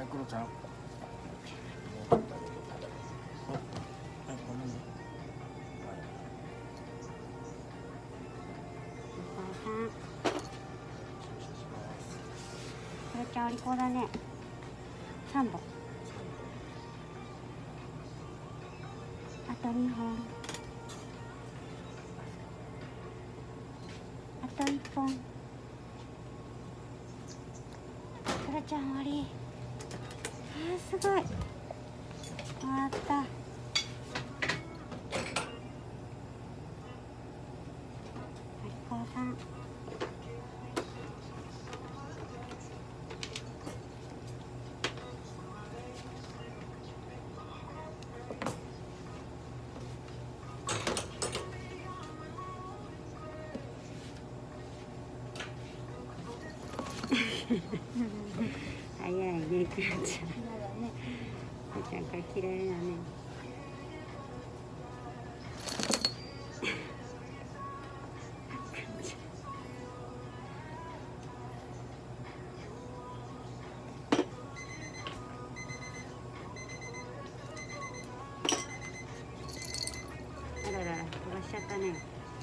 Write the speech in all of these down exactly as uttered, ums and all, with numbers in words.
はい、クロちゃん。 これちゃんお利口だね。三本。あと二本。あと一本。クロちゃん終わり。あーすごい。終わった。お利口さん。早いね、クロちゃん。クロちゃんから嫌いだね。あららら、飛ばしちゃったね。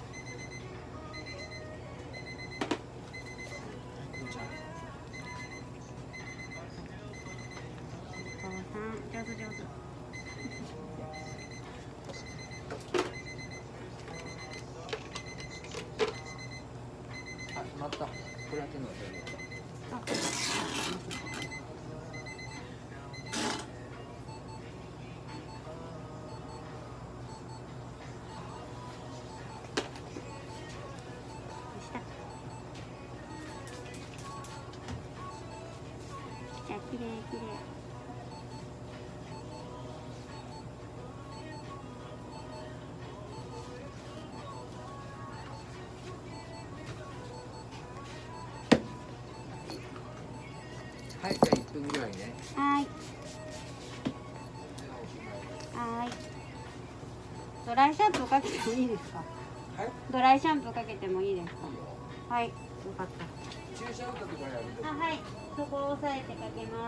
上手上手。 あ、しまった。これ開けるの忘れてた。 じゃあ綺麗綺麗。 はい、じゃあいっぷんぐらいね。 はい。はい。ドライシャンプーかけてもいいですか。 はい。 ドライシャンプーかけてもいいですか。はい。よかった。 注射打ったところやると。 あ、はい。そこを押さえてかけます。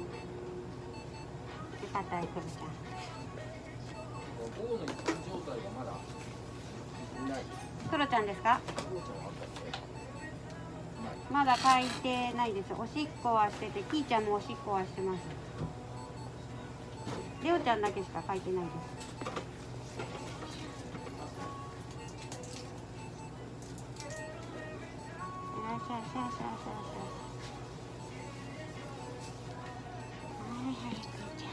よかったよ、クロちゃん。 ゴーの一般状態がまだいない。 クロちゃんですか。 クロちゃんはあったっけ？ まだ書いてないです。おしっこはしてて、キーちゃんもおしっこはしてます。レオちゃんだけしか書いてないです。シャシャシャシャシャシャ。はいはい、クロちゃん。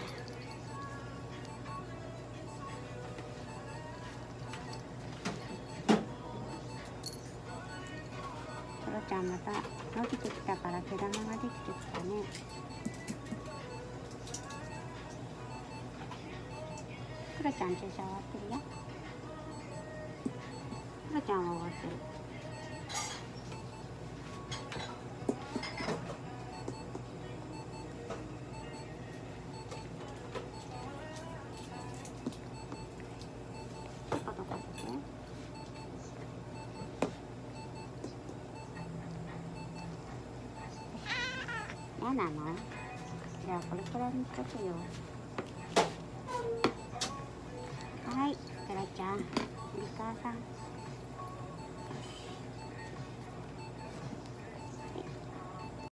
クロちゃんまた伸びてきたから毛玉ができてきたね。クロちゃん注射終わってるよ。クロちゃんは終わってる。ちょっとどかせて。嫌なの？じゃあこれくらいにしとくよ。はい、クロちゃん、お利口さん。